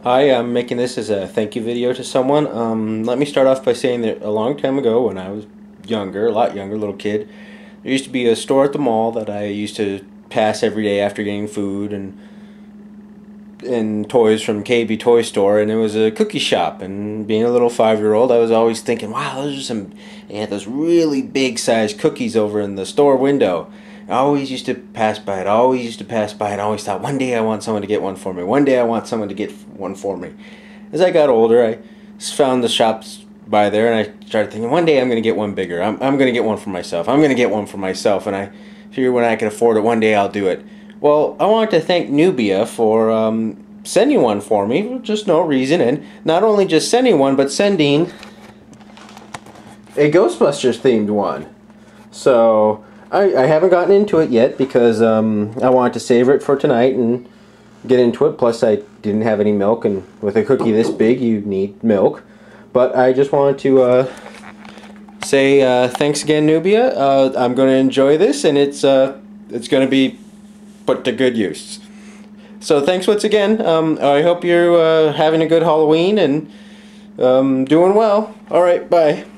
Hi, I'm making this as a thank you video to someone. Let me start off by saying that a long time ago when I was younger, a lot younger, little kid, there used to be a store at the mall that I used to pass every day after getting food and toys from KB Toy Store, and it was a cookie shop. And being a little 5-year-old, I was always thinking, wow, those are they had those really big sized cookies over in the store window. I always used to pass by it, I always thought, one day I want someone to get one for me. One day I want someone to get one for me. As I got older, I found the shops by there, and I started thinking, one day I'm going to get one bigger. I'm going to get one for myself. I'm going to get one for myself, and I figured when I can afford it, one day I'll do it. Well, I wanted to thank Nubia for sending one for me for just no reason, and not only just sending one, but sending a Ghostbusters themed one. So I haven't gotten into it yet because I wanted to savor it for tonight and get into it. Plus, I didn't have any milk, and with a cookie this big, you need milk. But I just wanted to say thanks again, Nubia. I'm going to enjoy this, and it's going to be put to good use. So thanks once again. I hope you're having a good Halloween and doing well. All right, bye.